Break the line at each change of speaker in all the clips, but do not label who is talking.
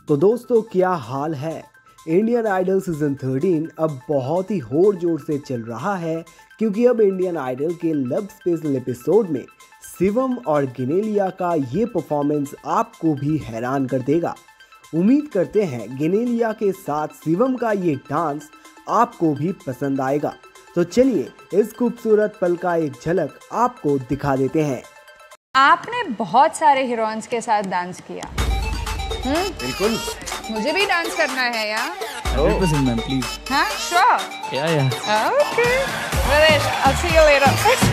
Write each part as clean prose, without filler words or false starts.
तो दोस्तों क्या हाल है। इंडियन आइडल सीजन 13 अब बहुत ही होड़ जोर से चल रहा है क्योंकि अब इंडियन आइडल के लब स्पेशल एपिसोड में शिवम और गिनेलिया का ये परफॉर्मेंस आपको भी हैरान कर देगा। उम्मीद करते हैं गिनेलिया के साथ शिवम का ये डांस आपको भी पसंद आएगा। तो चलिए इस खूबसूरत पल का एक झलक आपको दिखा देते हैं।
आपने बहुत सारे हीरोइंस के साथ डांस किया।
बिल्कुल,
मुझे भी डांस करना है यार।
100% मैम, प्लीज।
हाँ, श्योर।
या
okay, Radesh, I'll see you later.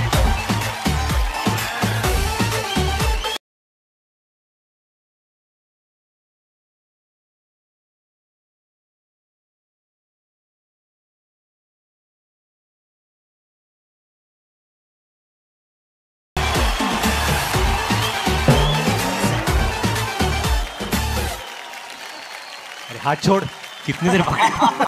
अरे हाथ छोड़, कितनी देर पकड़।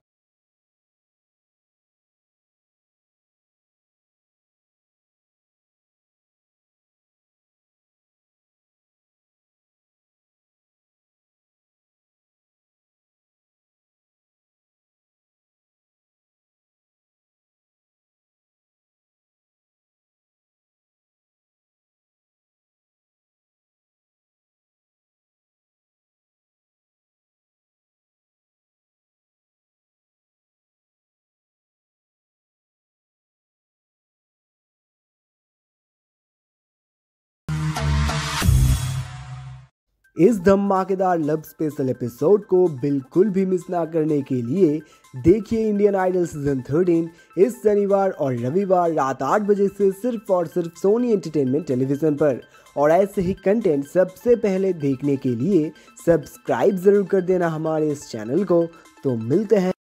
इस धमाकेदार लब स्पेशल एपिसोड को बिल्कुल भी मिस ना करने के लिए देखिए इंडियन आइडल सीजन 13 इस शनिवार और रविवार रात 8 बजे से सिर्फ और सिर्फ सोनी एंटरटेनमेंट टेलीविजन पर। और ऐसे ही कंटेंट सबसे पहले देखने के लिए सब्सक्राइब जरूर कर देना हमारे इस चैनल को। तो मिलते हैं।